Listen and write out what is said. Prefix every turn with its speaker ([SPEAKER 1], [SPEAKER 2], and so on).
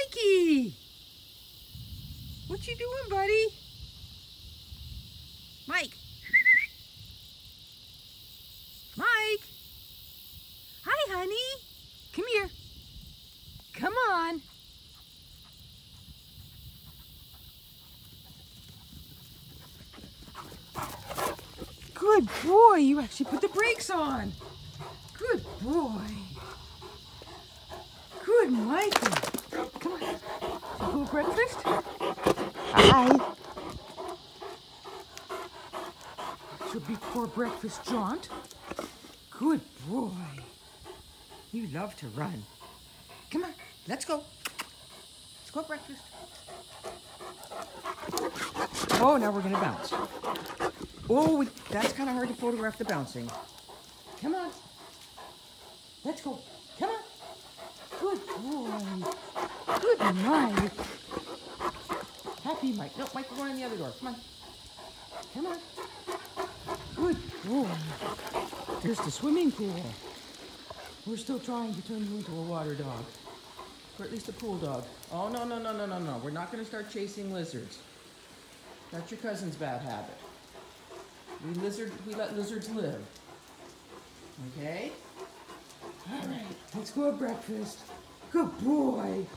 [SPEAKER 1] Mikey! What you doing, buddy? Mike! Mike! Hi, honey! Come here. Come on. Good boy. You actually put the brakes on. Good boy. Good Mikey. Come on. Some cool breakfast? Hi. It's your before breakfast jaunt. Good boy. You love to run. Come on, let's go. Let's go breakfast. Oh, now we're gonna bounce. Oh, that's kind of hard to photograph the bouncing. Come on. Let's go. Come on. Good boy. Good Mike. Happy Mike. No, Mike, we're going in the other door. Come on. Come on. Good boy. There's the swimming pool. We're still trying to turn you into a water dog. Or at least a pool dog. Oh, no. We're not going to start chasing lizards. That's your cousin's bad habit. We let lizards live. Okay? All right, let's go have breakfast. Good boy.